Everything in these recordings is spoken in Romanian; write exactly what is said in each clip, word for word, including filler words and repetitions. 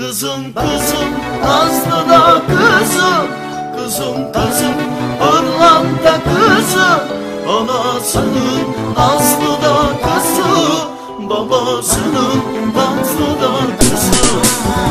Kızım kızım Nazlı da kızım, kızım kızım Pırlanta kızım, anasının Nazlı da kızım, babasının Nazlı da kızım.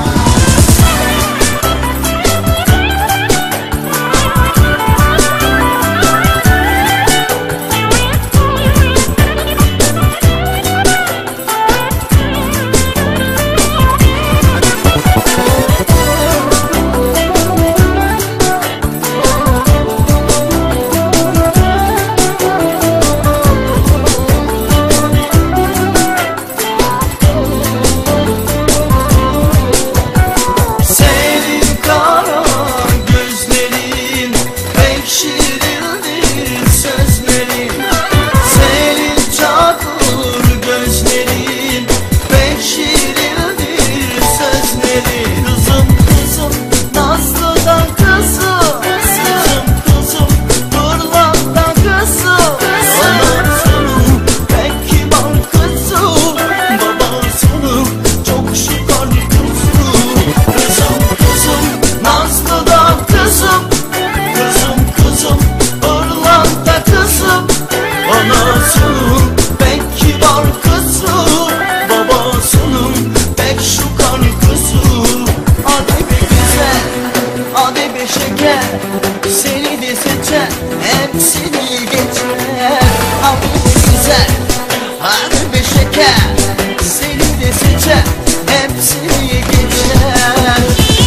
Seni de seçer, hepsini geçer. Abi be güzel, hadi be şeker. Seni de seçer, hepsini geçer.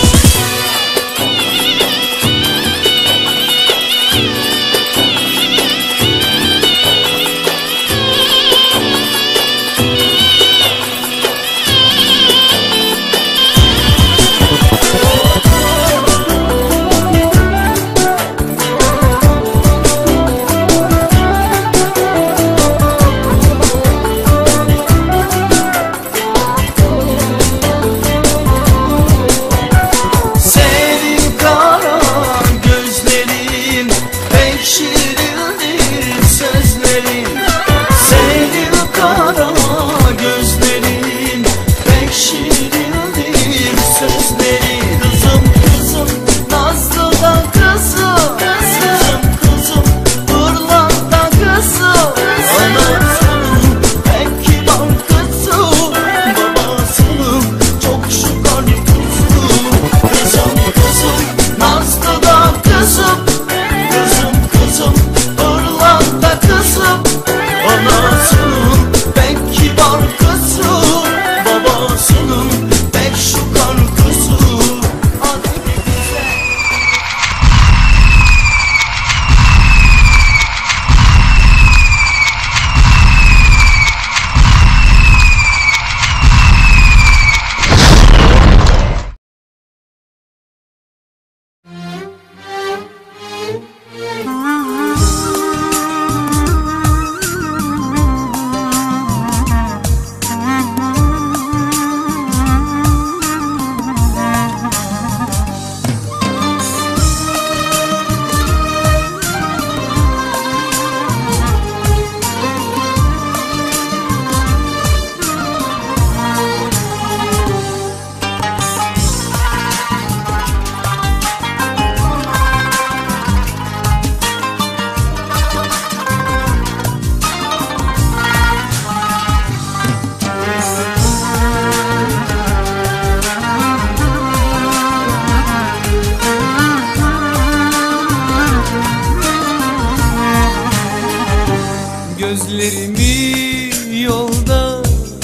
Gözlerimi yolda,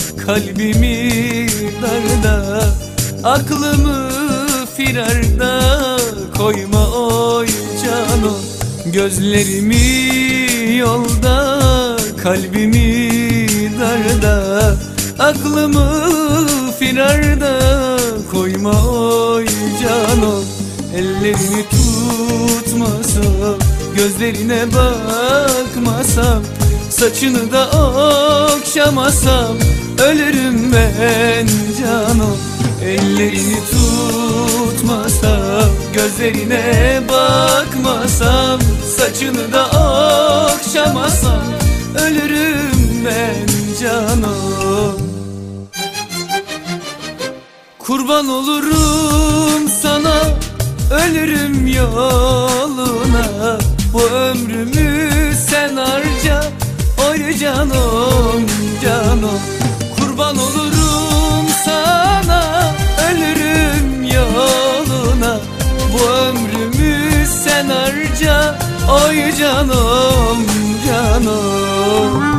kalbimi darda, aklımı firarda koyma oy cano. Gözlerimi yolda, kalbimi darda, aklımı firarda koyma oy cano. Ellerini tutmasam, gözlerine bakmasam, saçını da okşamasam ölürüm ben cano. Ellerini tutmasam, gözlerine bakmasam, saçını da okşamasam ölürüm ben cano. Kurban Kurban olurum sana, ölürüm yoluna. Bu ömrümü sen harca, oy canom canom. Kurban olurum sana, ölürüm yoluna. Bu ömrümü sen harca, oy canom canom.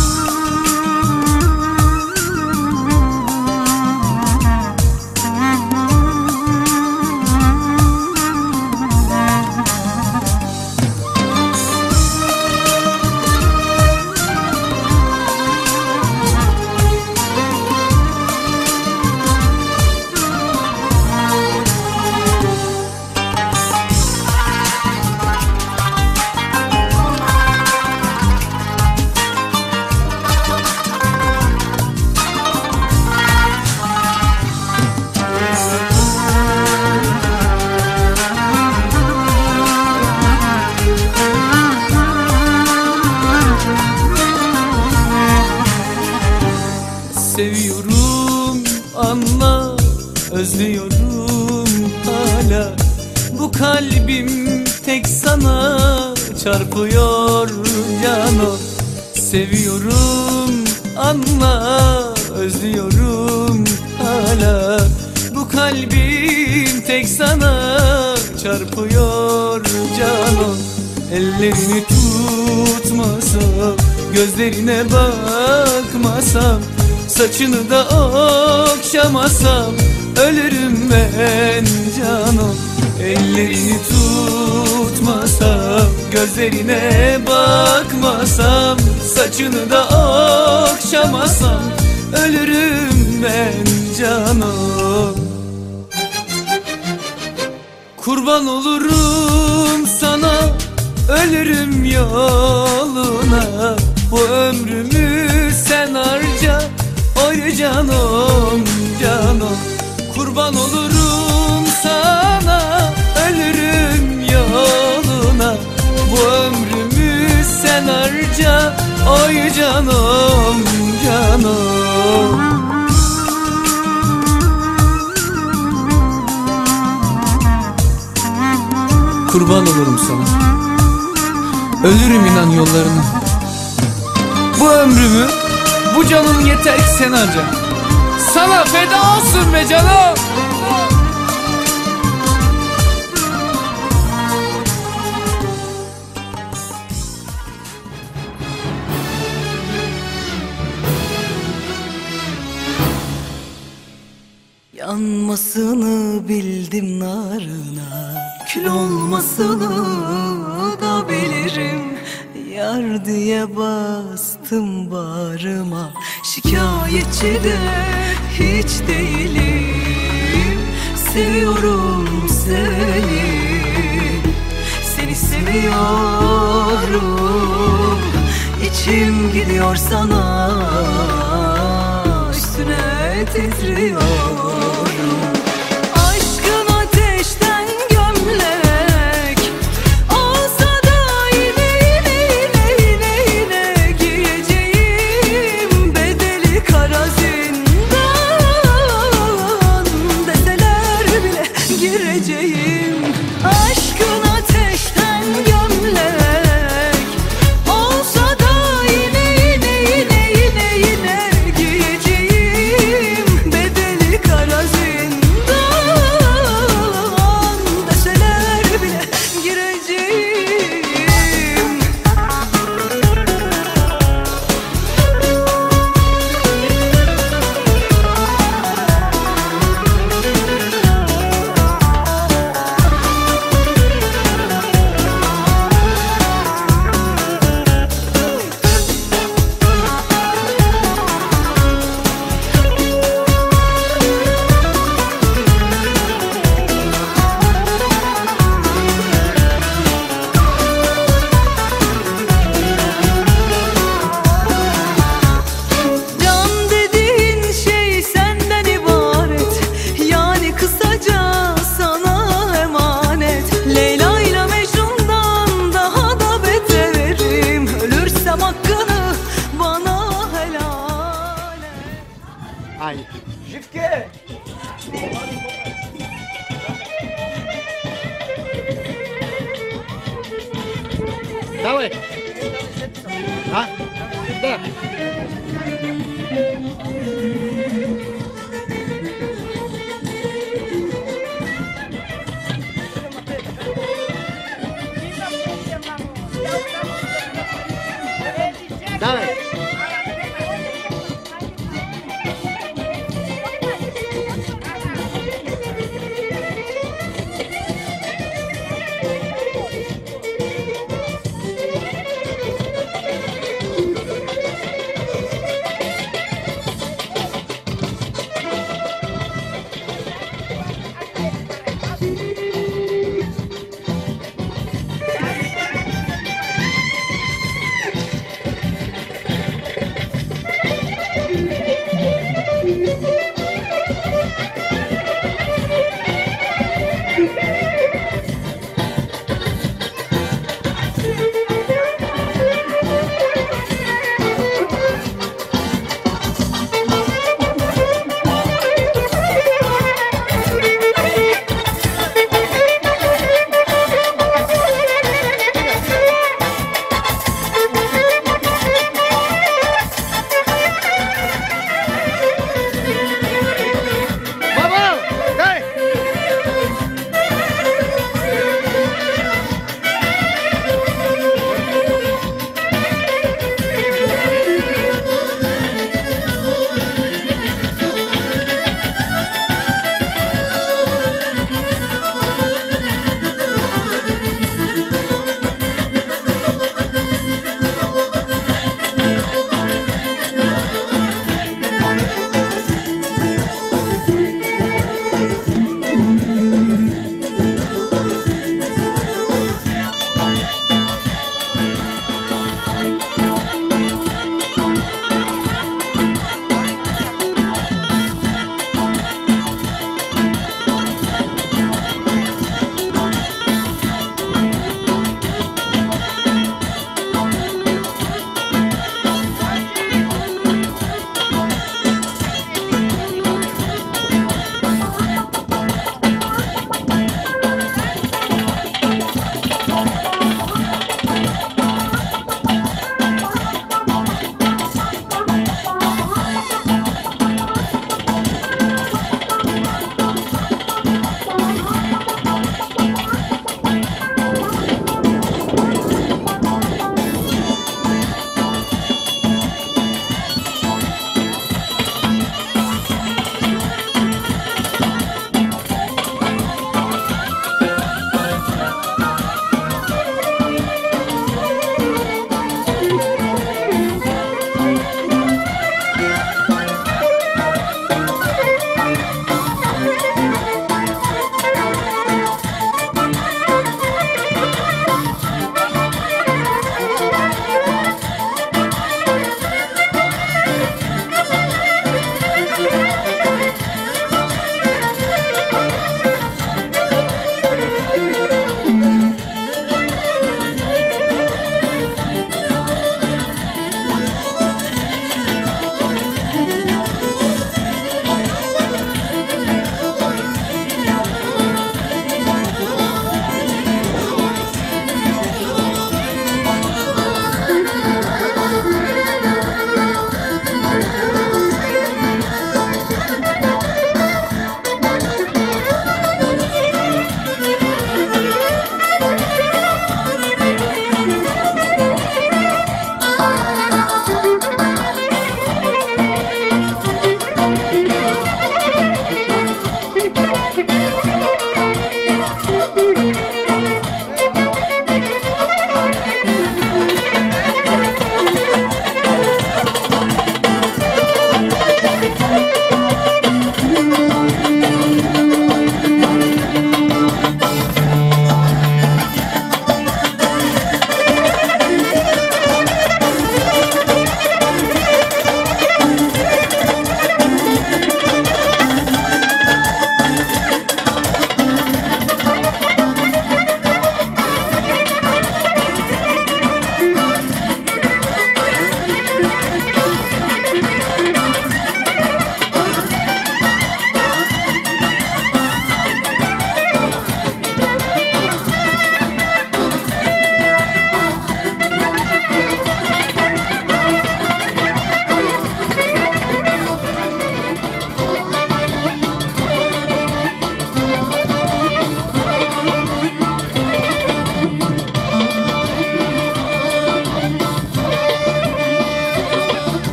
Seviyorum, anla, özlüyorum hala. Bu kalbim tek sana çarpıyor canom. Seviyorum, anla, özlüyorum hala. Bu kalbim tek sana çarpıyor canom. Ellerini tutmasam, gözlerine bakmasam, saçını da okşamasam, ölürüm ben canom. Ellerini tutmasam, gözlerine bakmasam, saçını da okşamasam, ölürüm ben canom. Kurban olurum sana, ölürüm yoluna. Bu ömrümü sen harca, oy canom canom. Kurban olurum sana, ölürüm yoluna. Bu ömrümü sen harca, oy canom canom. Kurban olurum sana, ölürüm inan yollarına. Bu ömrümü, bu canım yeter ki sen harca. Sana feda olsun be canım. Yanmasını bildim narına, kül olmasını da bilirim. Yar diye bastım bağrıma, şikayetçi de hiç değilim. Seviyorum seni, seni seviyorum. İçim gidiyor sana, üstüne titriyorum. Aşkın ateşten gömlek olsa da yine yine yine yine yine giyeceğim. Bedeli kara zindan deseler bile gireceğim. Aşkın ateşten gömlek olsa da yine yine yine yine yine giyeceğim. Bedeli kara Ай. Живке! Давай. А? Да. Давай.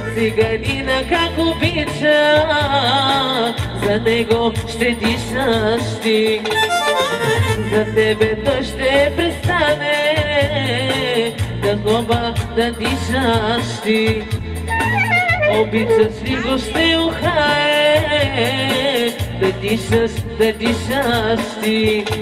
циганина как обича, за него ще дишаш ти. За тебе той ще престане да хоба да дишаш ти. Обичаш ли го ще ухае да дишаш, да дишаш ти.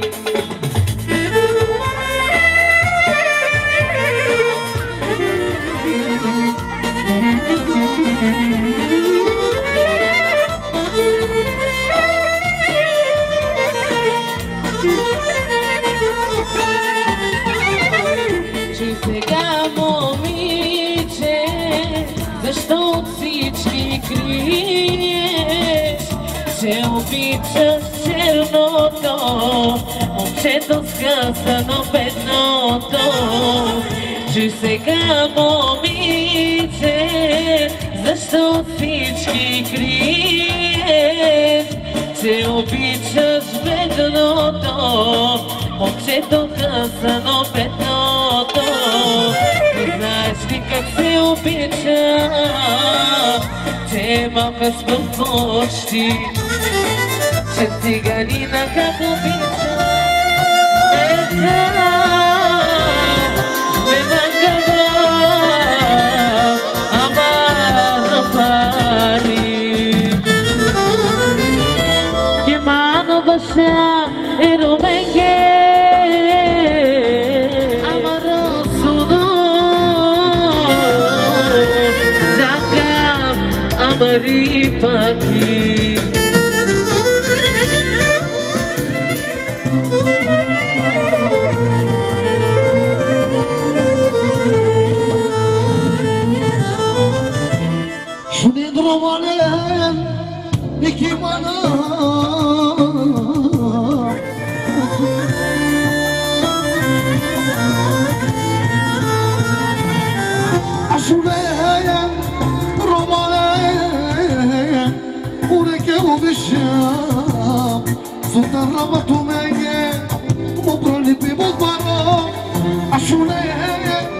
Че сега, момиче, защо от всички криеш, че обичаш черното, момчето скъсано бедното. Че сега, момиче, защо от всички криеш, че обичаш бедното, момчето късано бедното. Не знаеш ли как се обича, че малка спъвкощи, че циганина как обича. Една, една гъба, ама на пари. Гемано баща и руменге, Maripati. Shuni dromanem nikimana Ashureyem romanem ureke ubisham Sultan Ramatu mege mubrali bi mubara Ashureyem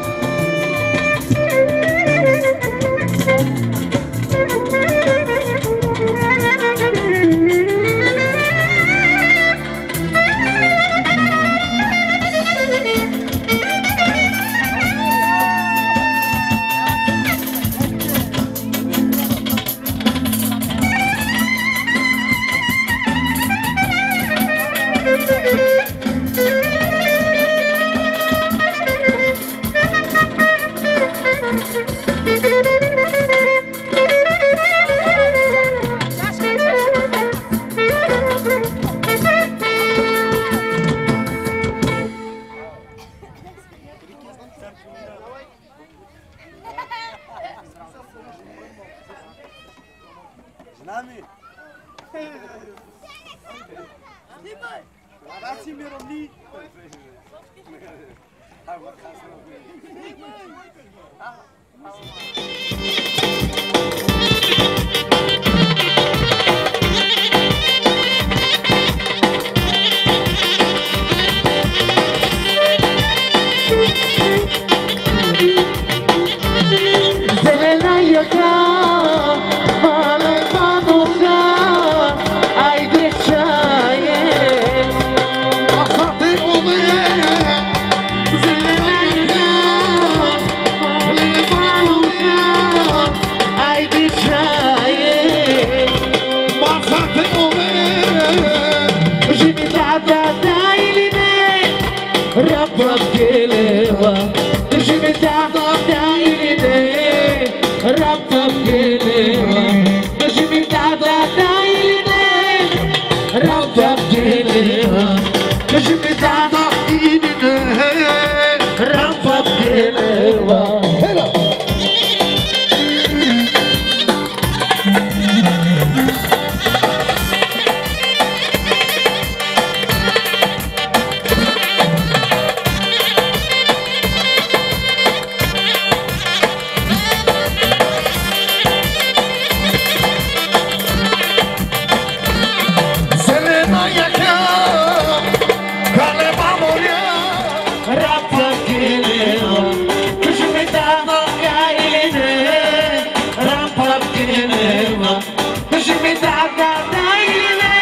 Rapakilewa Jimidada daile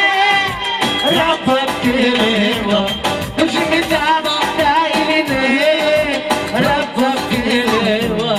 Rapakilewa Jimidada daile Rapakilewa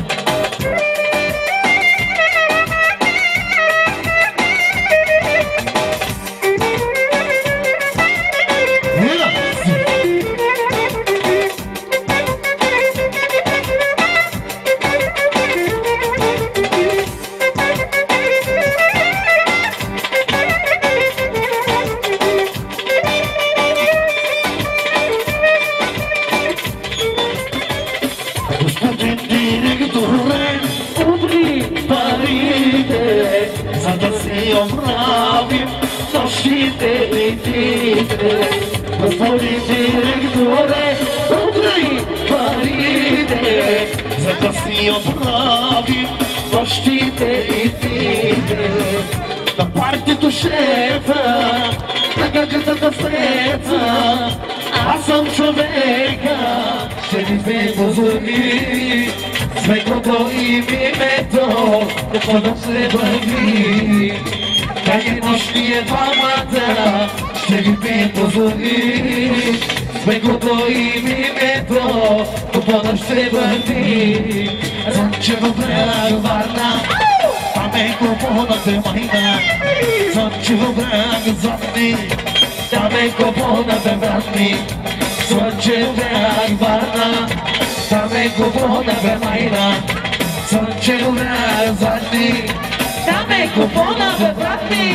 Da parte do chefe, da garganta da freta, ação chovega, cheio de pozorni, sve kogo i mi meto, da podam se bavi, kad je nošnije pamata, cheio de pozorni, sve kogo i mi meto, da podam se bavi, zančevo brag varna, Tameko bona te mahina, zančivo brag zadni, Tameko bona te vratni, zančivo brag varna, Tameko bona te mahina, zančivo brag zadni, Tameko bona te vratni.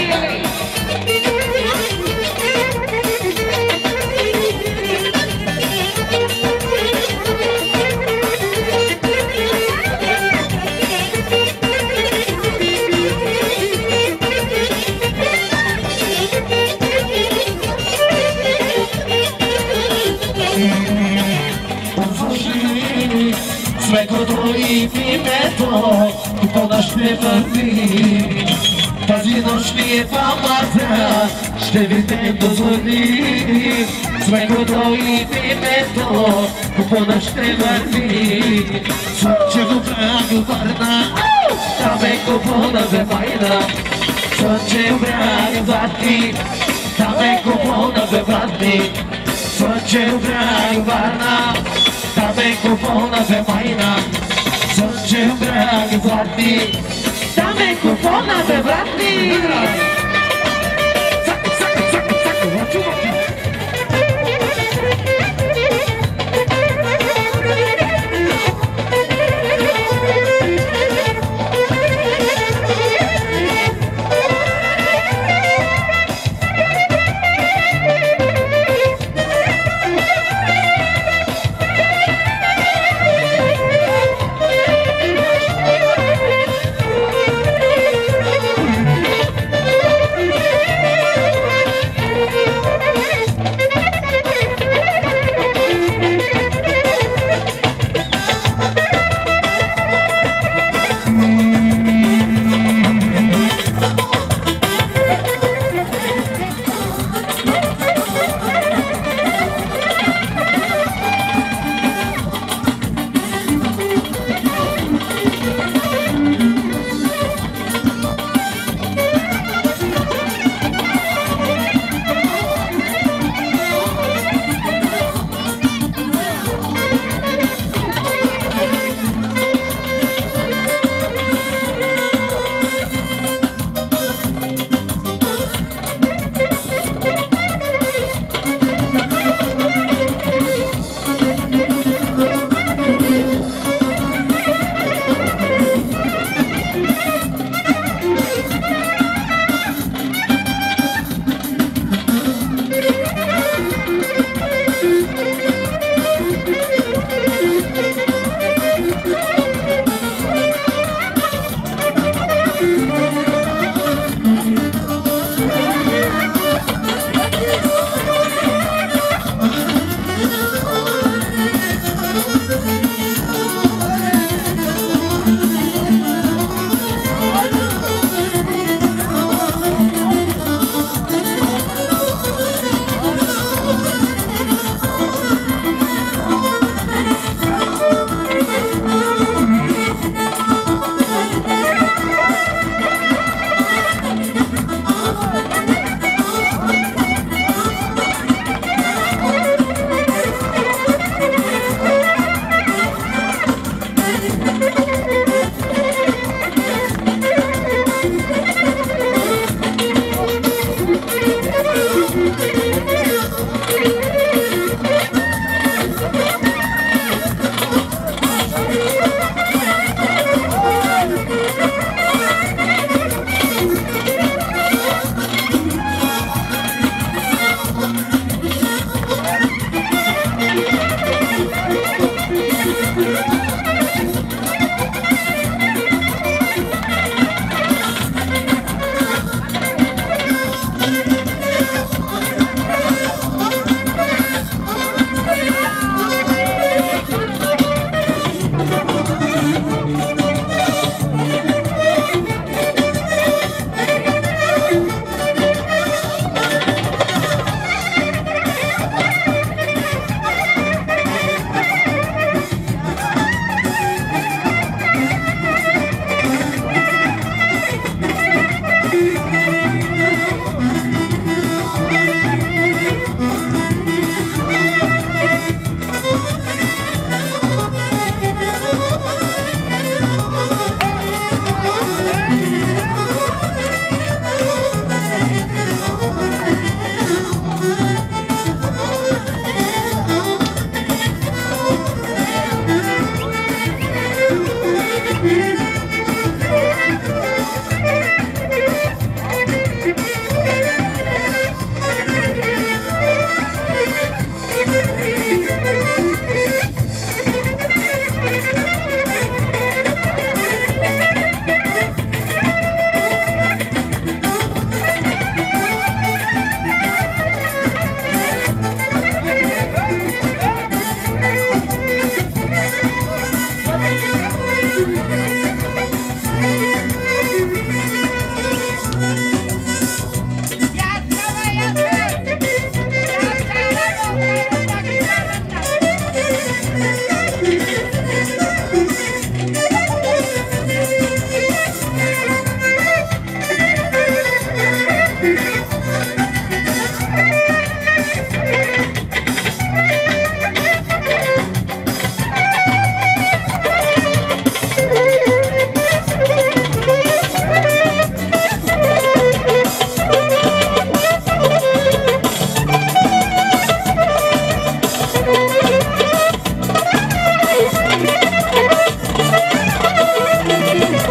Sve kodo i mi meto, tu podaš me vrti, pazi noćnije pamata, šte videm dozvoli. Sve kodo i mi meto, tu podaš me vrti, sunčevo brag varna, tameko bona ve majna, sunčevo brag vrti, tameko bona ve vrti, sunčevo brag varna, Tameko bona ve majna, sunčevo brag vrti, Tameko bona ve vrti. Cako, cako, cako, cako, vaću vaću.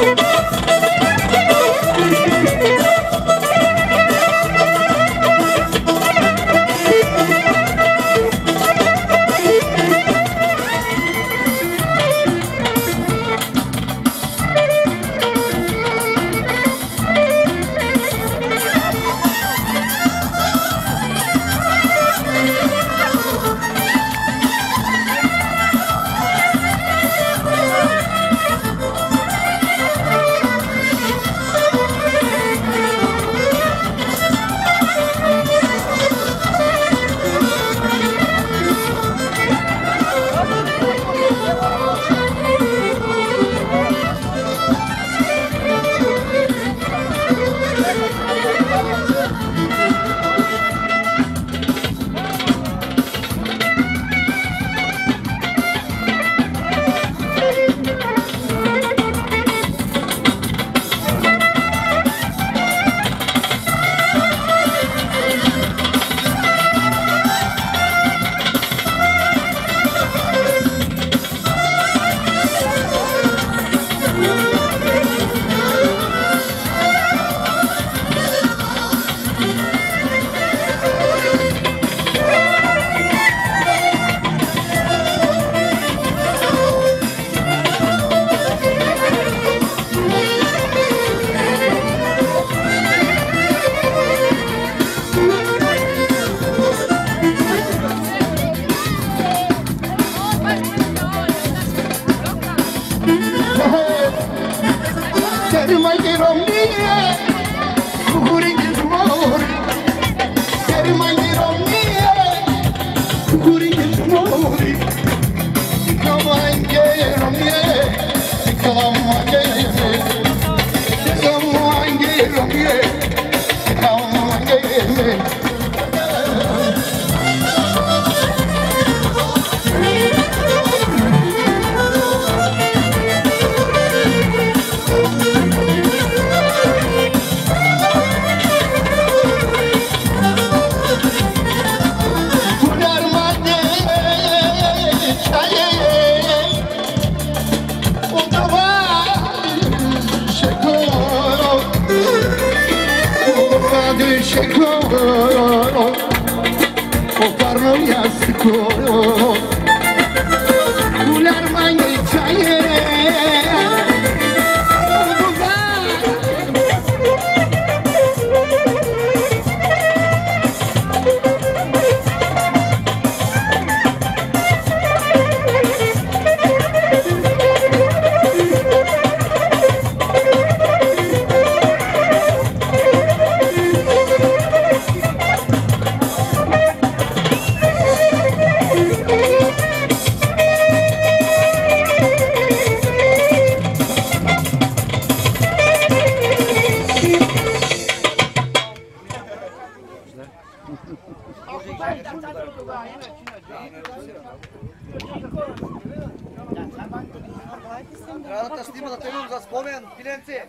Трябва да снима да тренувам за спомен, пиленце.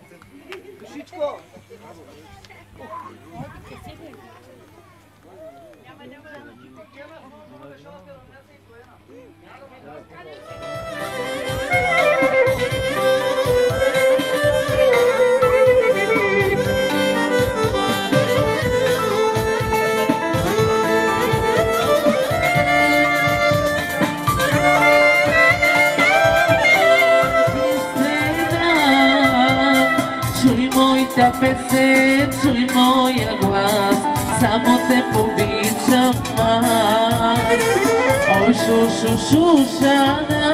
Душичко. Pesce, čuj moja glas, samo te povičam mas. Oj šušu šušana,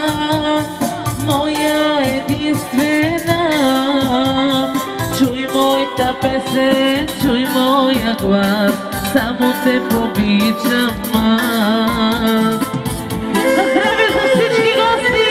moja jedinstvena. Čuj moj ta pesce, čuj moja glas, samo te povičam mas. Da zdravje za всички гости!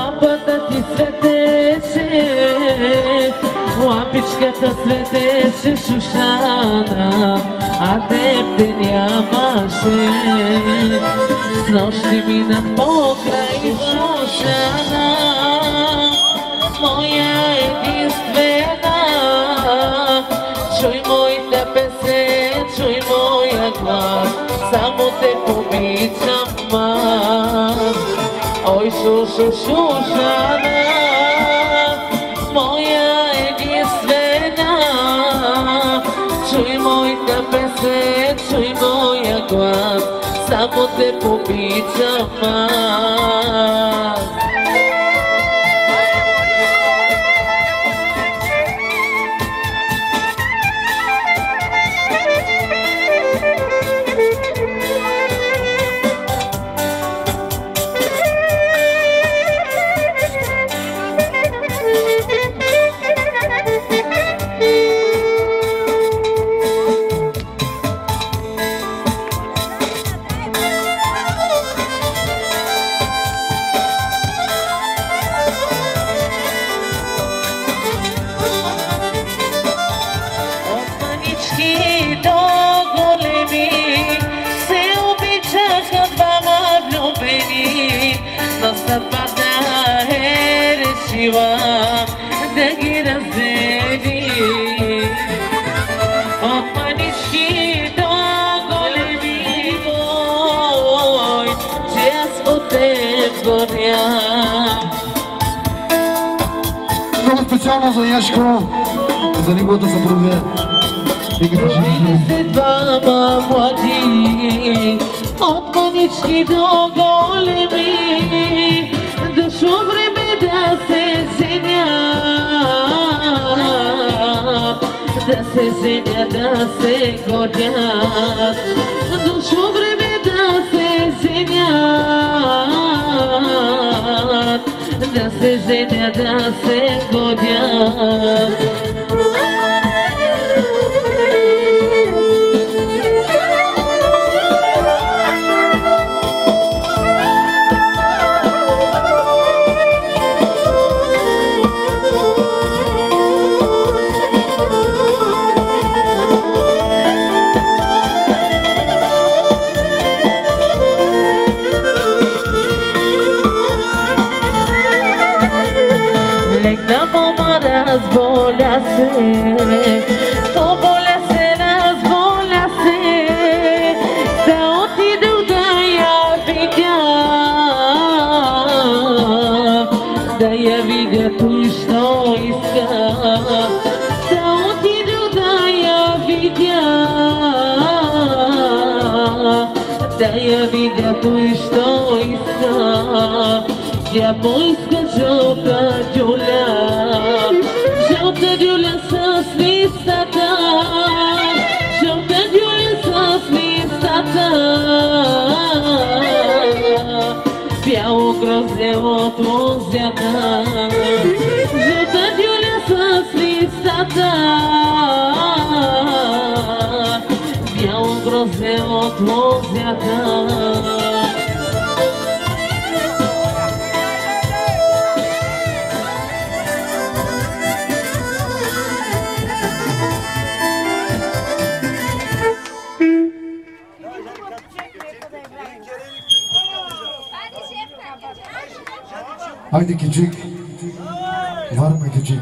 лампата ти светеше, лампичката светеше Шушана, а теб те нямаше. С нощи минах покрай Шушана, моя единствена. Чуй моята песен, чуй моя глас, само те обичам аз. Ой, Шушу, Шушана, моя единствена. Чуй моята песен, чуй моя глас, само те обичам аз. Да ги раздели от манички до големи, ой, че аз от теб горя. Много специално за Яшко, за неговата съпруга. Родили се двама млади, от манички до големи, дошло време да се женят, да се женят, да се годят. Дошло време да се женят, да се женят, да се годят. Разболя се, поболя се, разболя се, да отидох да я видя, да я видя той, що иска, да отидох да я видя, да я видя той, що иска. Тя поиска жълта дюля, жълта дюля с листата, жълта дюля с листата, бяло грозде от лозята, жълта дюля с листата, бяло грозде от лозята. Haydi küçük, var mı küçük?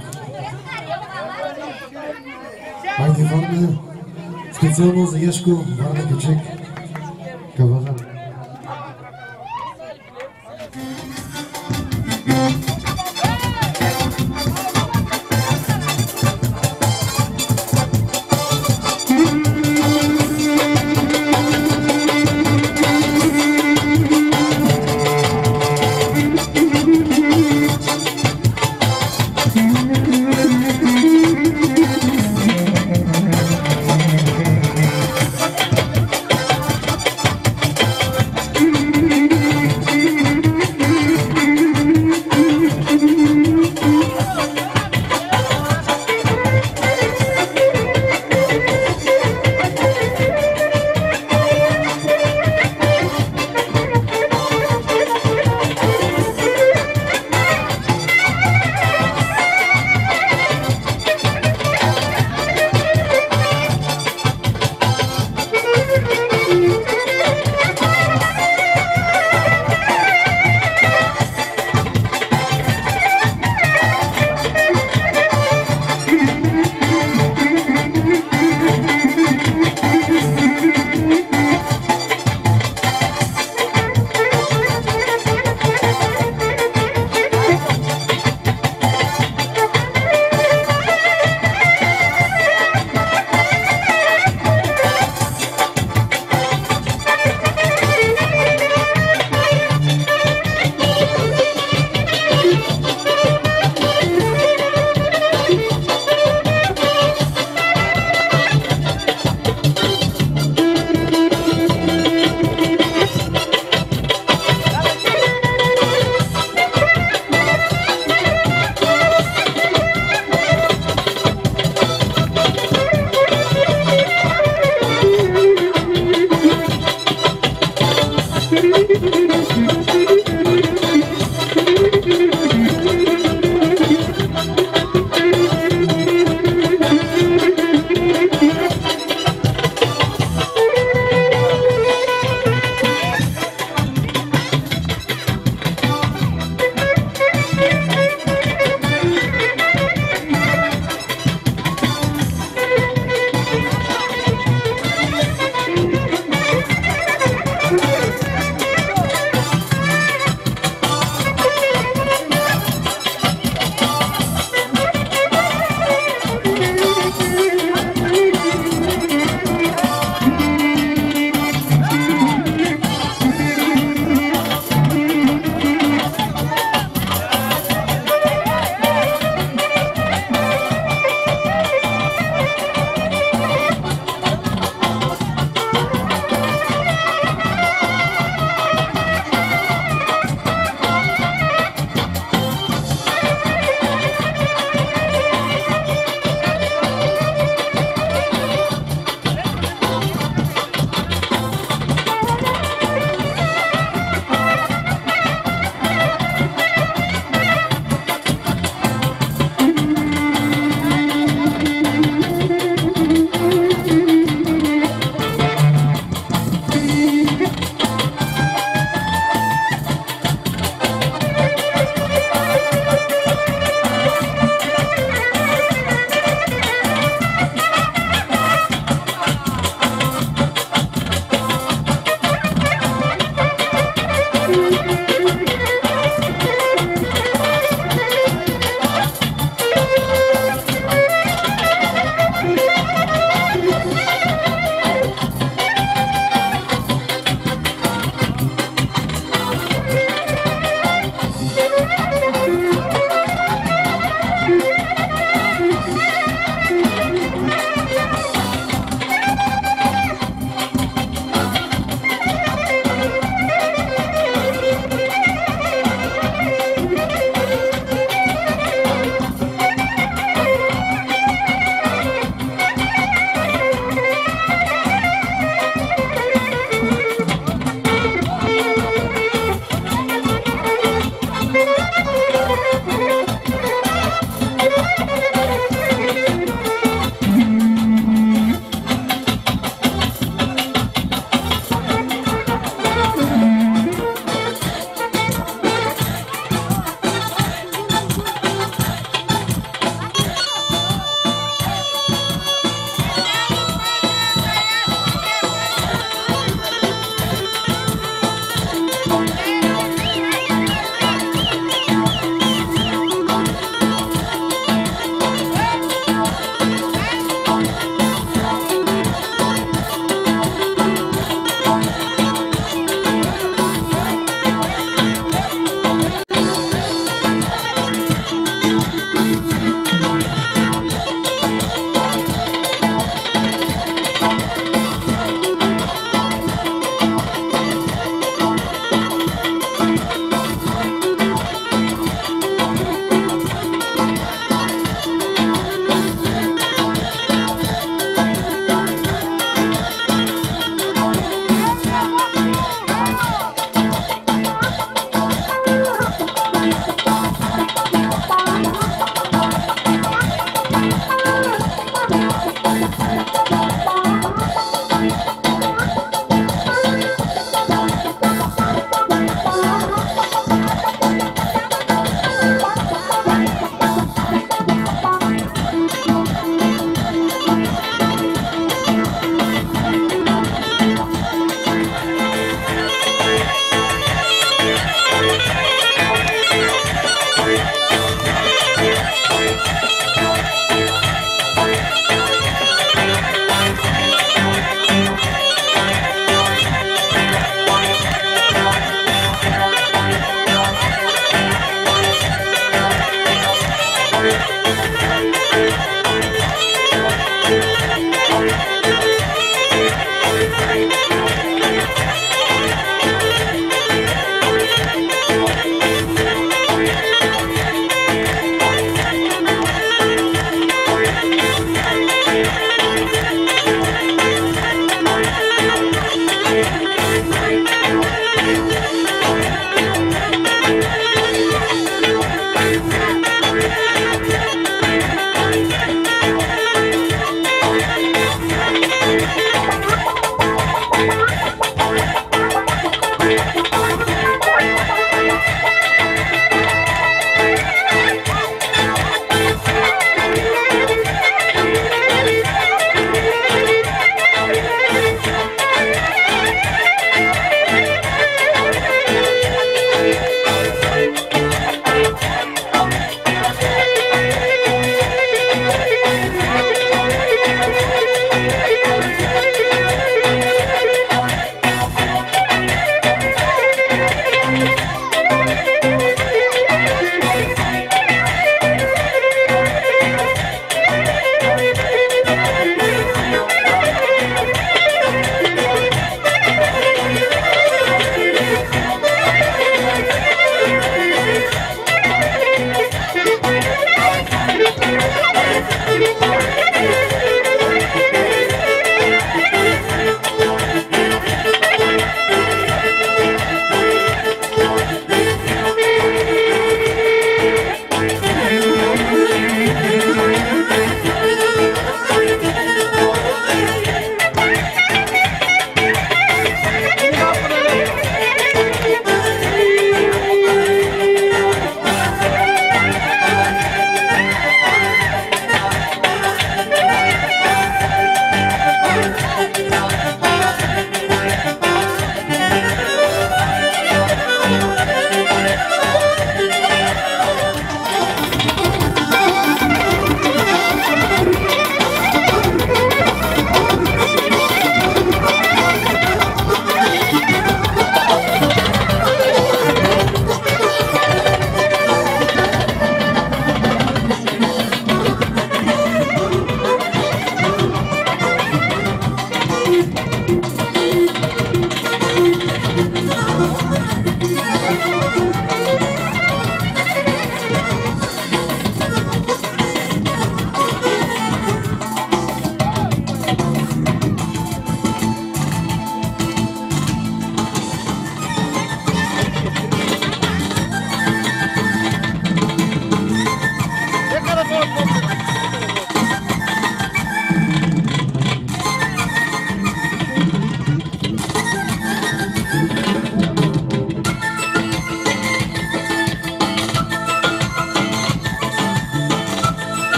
Haydi var mı? Specjalno za Jaško, var mı küçük? Kavada.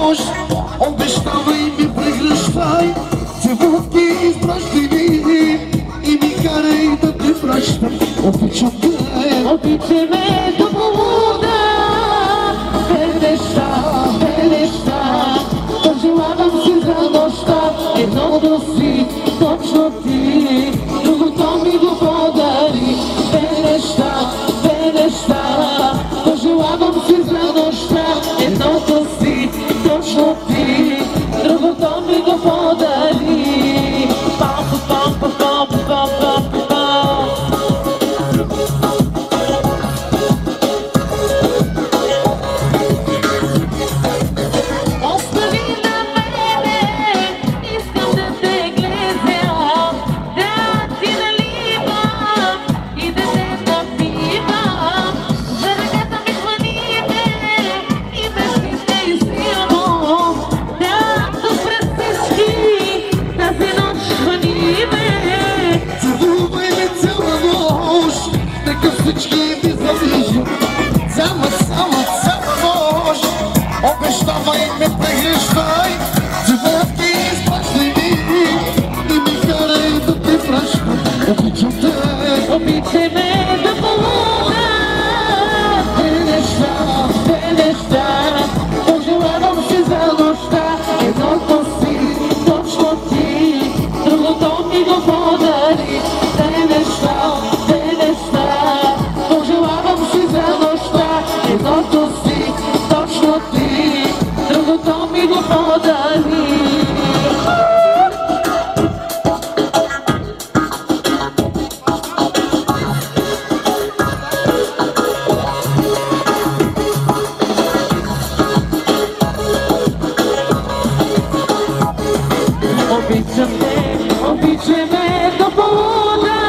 нощ. Обещавай ми, прегръщай, целувки изпращай ми и ми карай да те пращам. Обичам те, Обичай ме до полуда, две неща, две неща. Пожелавам си за нощта, едното си точно ти, другото ми го подари. Две неща, две неща. Пожелавам си за нощта, едното си точно ти, другото ми го подари. Пам, пам, пам, пам, пам, пам, пам. Остави на мене, искам да те глезя, да ти наливам и да те напивам. За ръката ми хвани ме и без мисля и силно, да допред всички тази нощ хвани ме. целувай ме цяла нощ, нека всички ви завиждат. Цяла, цяла, цяла нощ. Обещавай ме, прегръщай, целувки изпращай ми и ми карай да те пращам. Обичам те, Обичай ме до полуда, две неща, две неща. Пожелавам си за нощта, едното си точно ти, другото ми го подари. Две неща, две неща. Пожелавам си за нощта, едното си точно ти, другото ми го подари. Обичам те, обичай ме до полуда.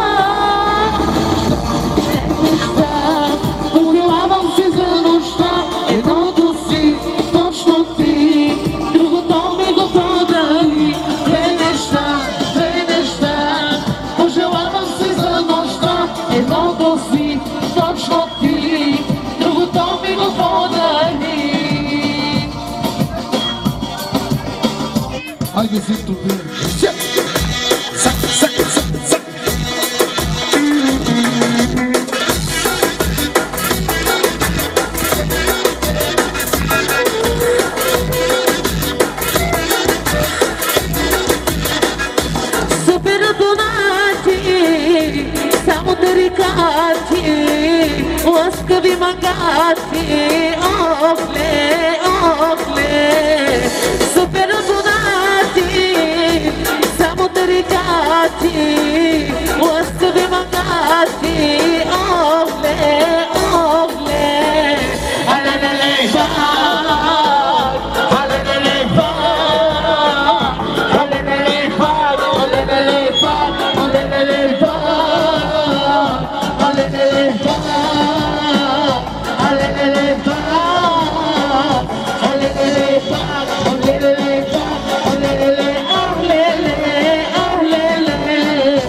Две неща, пожелавам си за нощта, едното си точно ти, другото ми го подари. Две неща, две неща. Пожелавам си за нощта, едното си точно ти, другото ми го подари. айде си тук. Сак, сак, сак, сак. Супер донати, само да рекати, ласкави магати, охле, охле. Супер донати, само да рекати, ласкави магати, охле, охле. Алелеле, бак, алелеле, бак, алелеле, бак, алелеле, бак, алелеле, бак, алелеле, бак, alelele bak, alelele bak, alelele bak, alelele, alelele, alelele.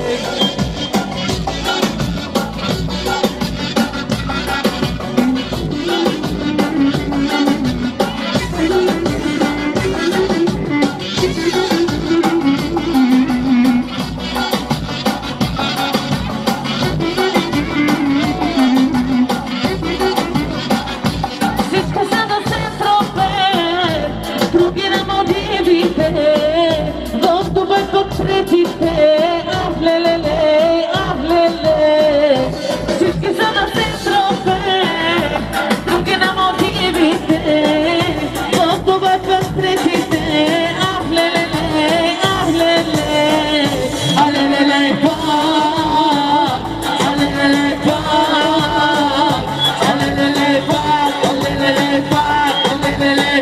Всичко са на Сентропе, други на Модивите, в Дубай портретите, ах лелеле, ах леле. Всички са на Сентропе, други на Модивите, в Дубай портретите, ах лелеле, ах леле. Алелеле бак, алелеле бак, alelele bak, alelele bak, alelele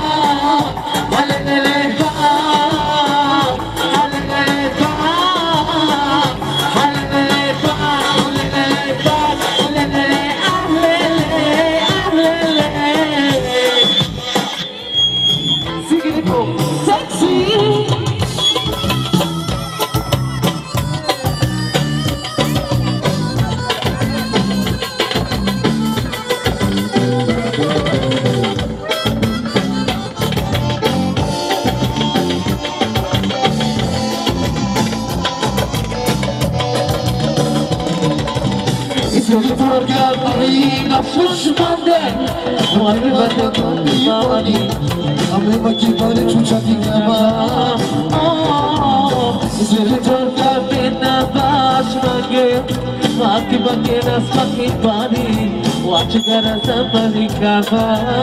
bak, alelele bak, alelele bak, dushmande Mani bate mani mani Ame baki bari chucha di gaba Zir jorka bina bash mage Maki bake nas maki pani Watch gara sabani kaba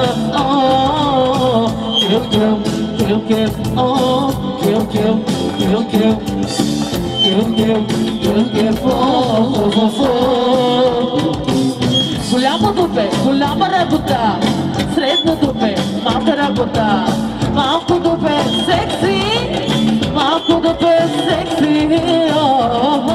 Kill kill kill kill Oh kill kill kill kill Kill kill kill kill Oh oh oh Gulama dupe gulama rabuta Sredna dupe maka rabuta Maku dupe sexy Maku dupe sexy Oh oh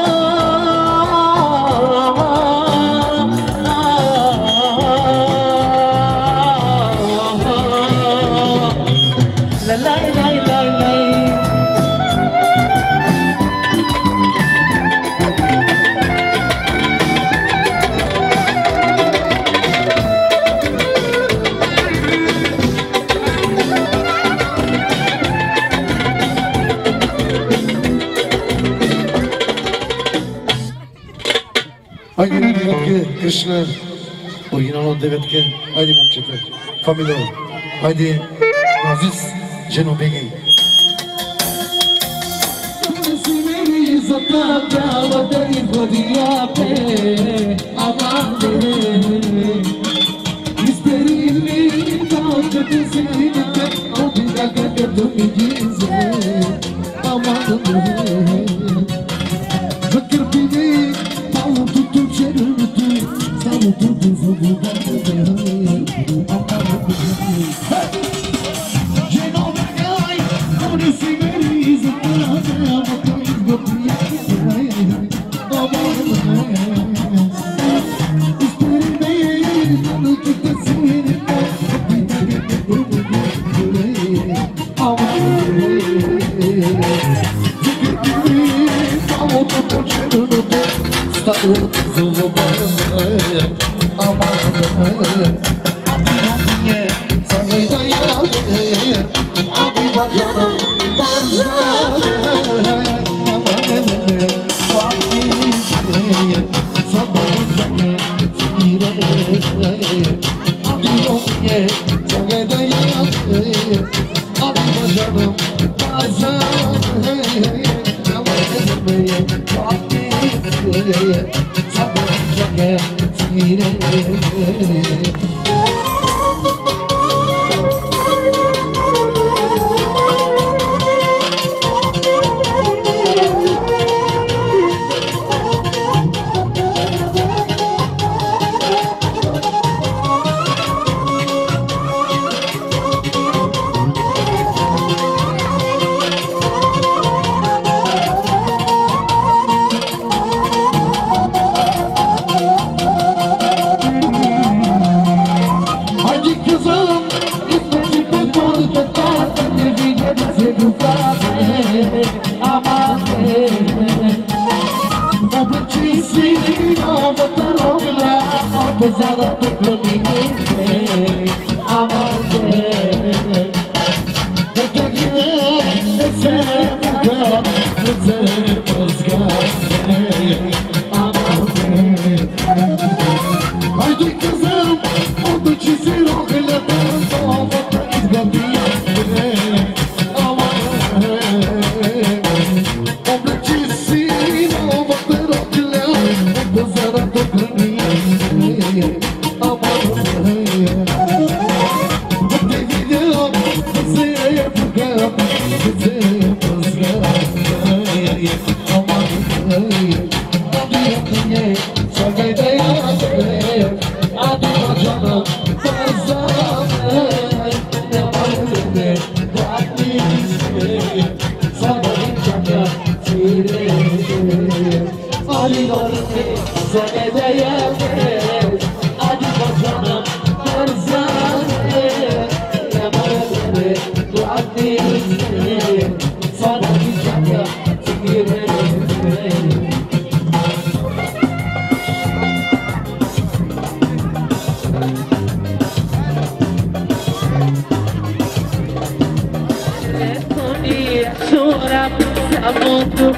La la la la la Haydi devetke, Krishna. Original devetke. Haydi momčete. Familo. Haydi Aziz Cenobegi.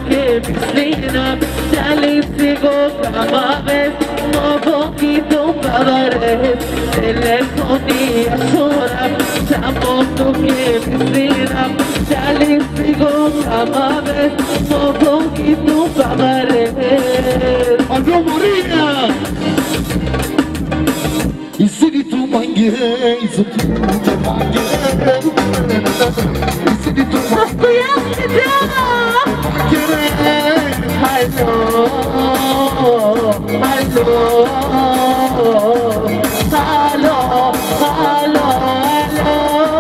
Clean up, Sally Sigo, Kamaves, Mobo Kito, pavarez, telefonija šura, samo tuke pisira, da li si gotama već, mogu hitnu pavarez. Alo Maria! I sidi tu mange, i sidi tu mange, i sidi tu mange. Hello, hello, hello, hello, hello.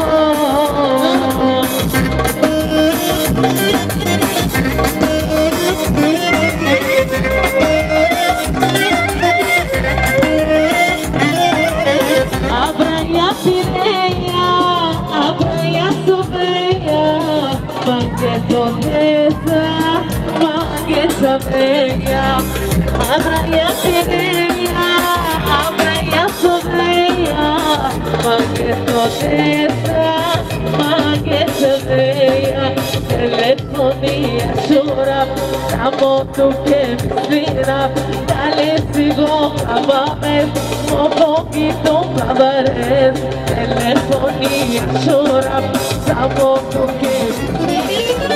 Abra pireia, abra sobreia, banquete honesta. Essa veia, abra pireia, abra sobreia, magnetodessa, magnetoveia, telefonia chora, na moto que me vira, dale sigo a valer, um pouquinho pavarez, telefonia chora, na moto que me vira.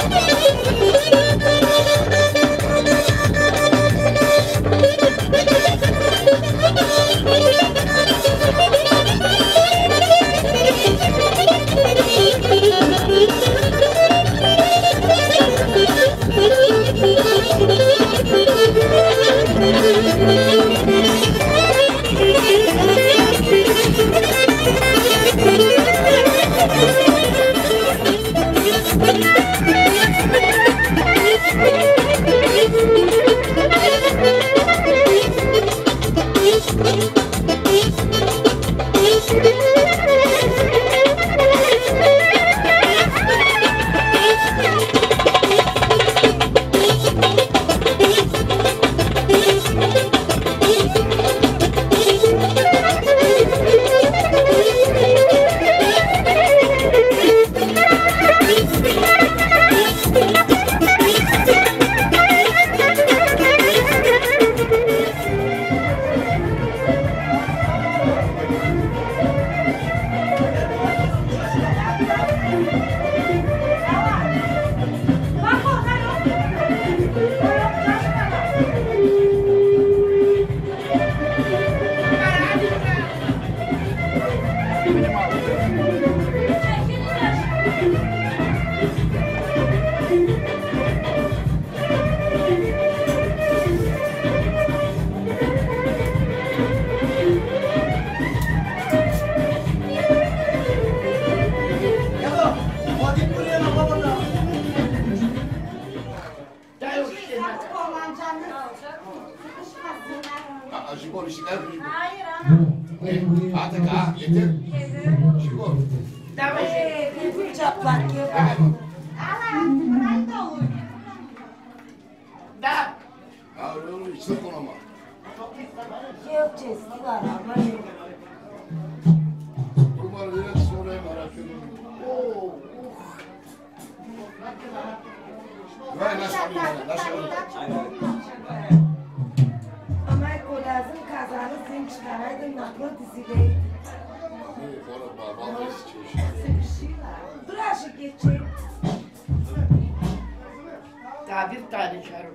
Daha bir tane çarım.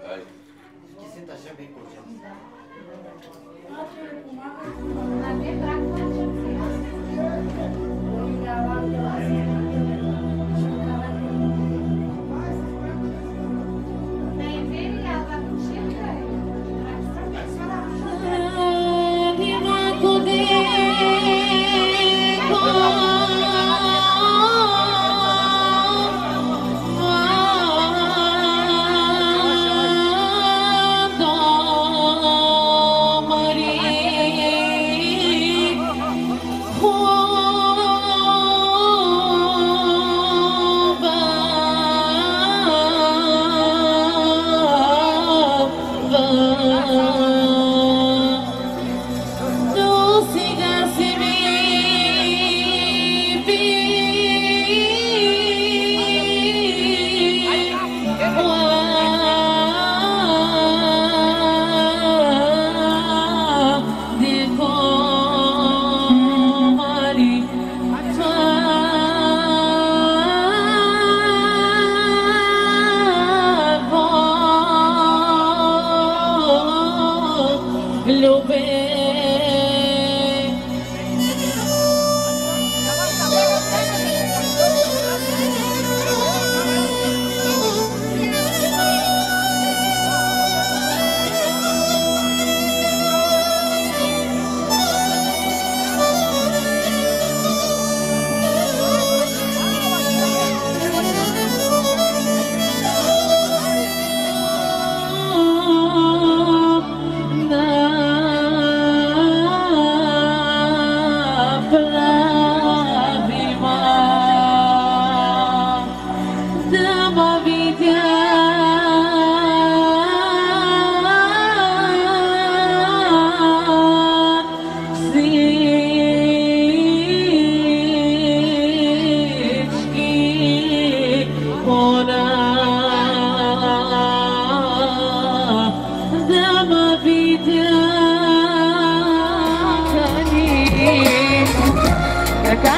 İkisini taşımayı koyacağım.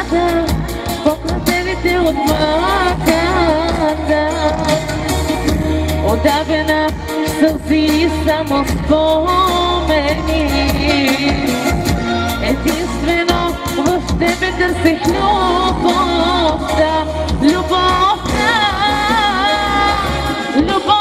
да, покрай тебе те отмахам, да. Отдавна сълзи само спомени. Единствено в тебе търсех любовта, любовта, любовта.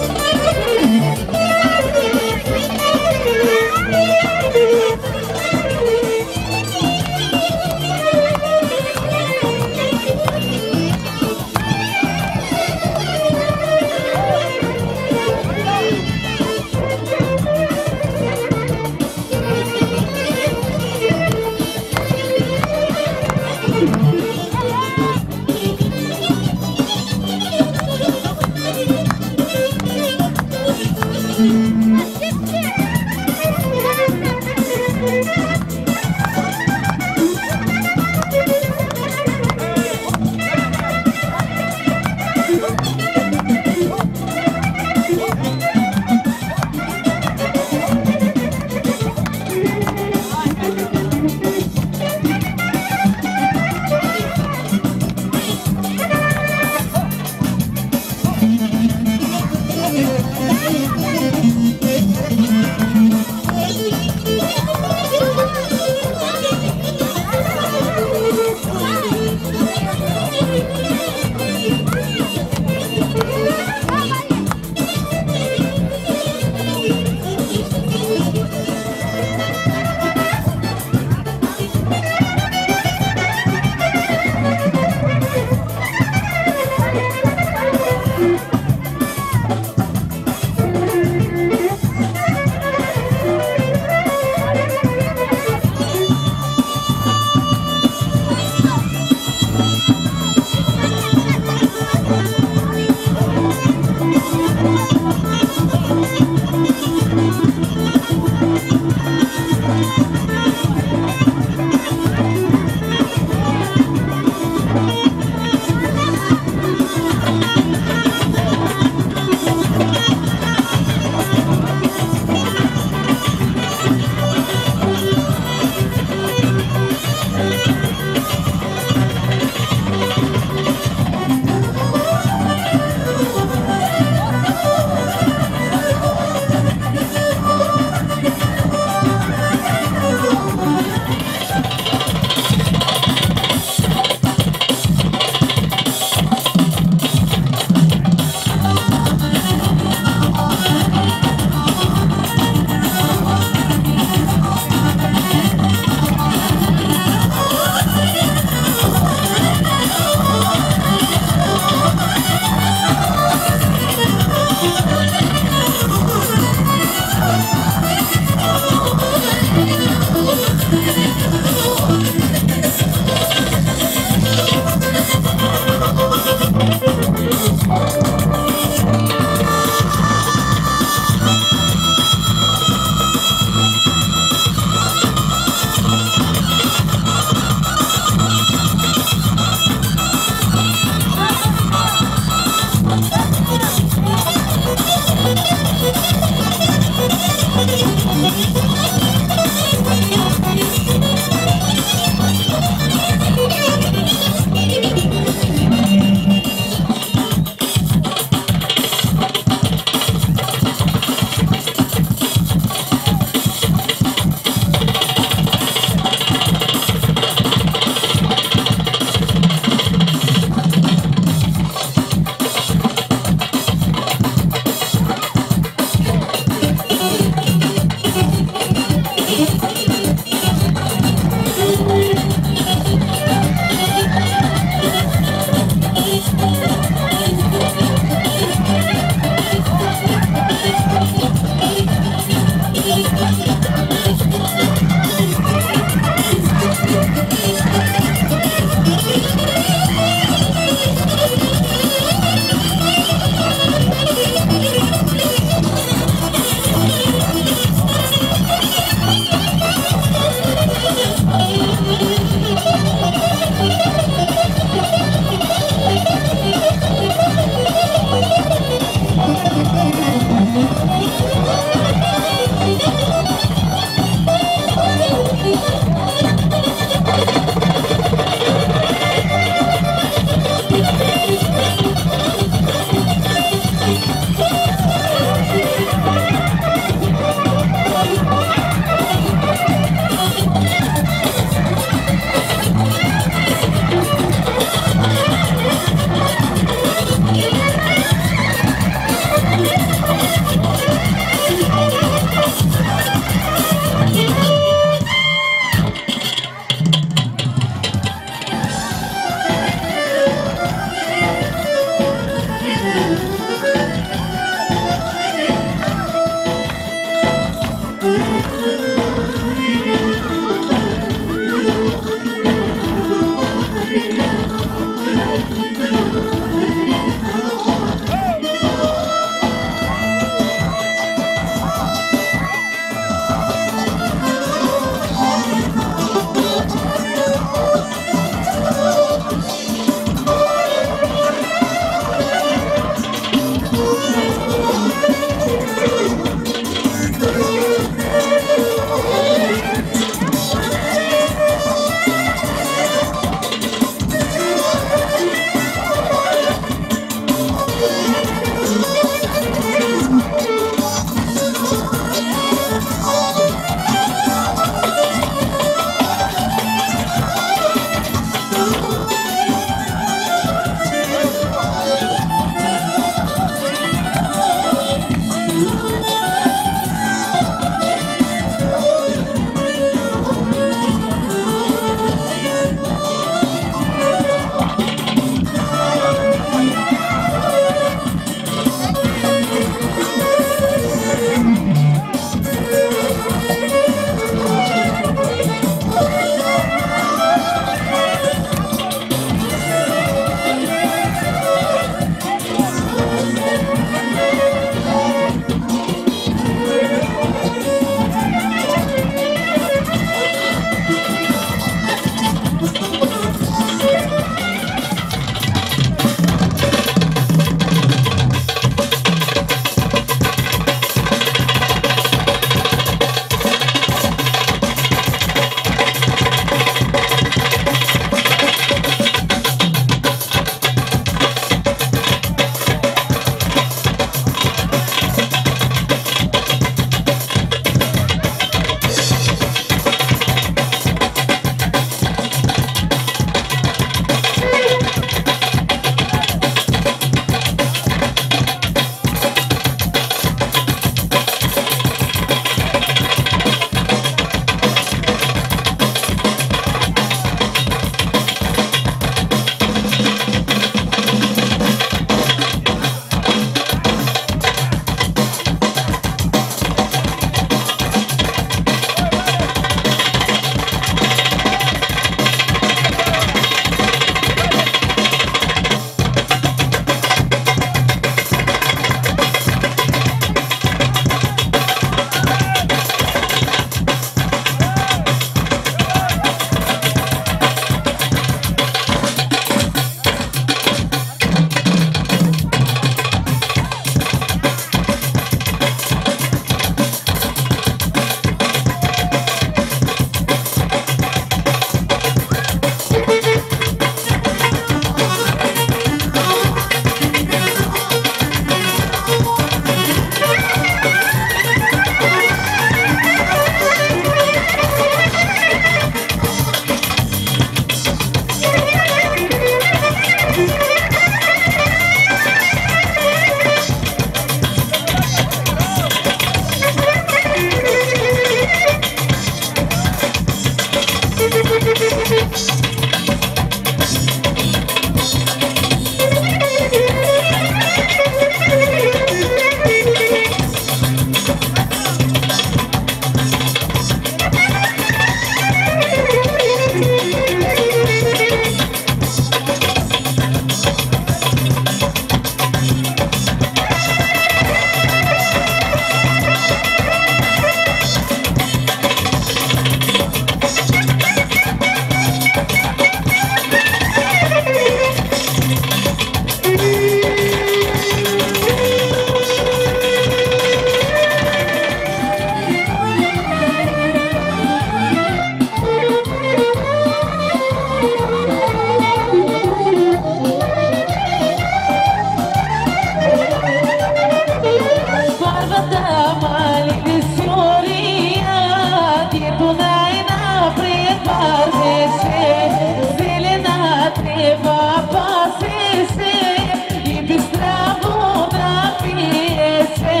ползеше, зелена трева пасеше и бистра вода пиеше.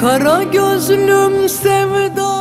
Kara gözlüm sevda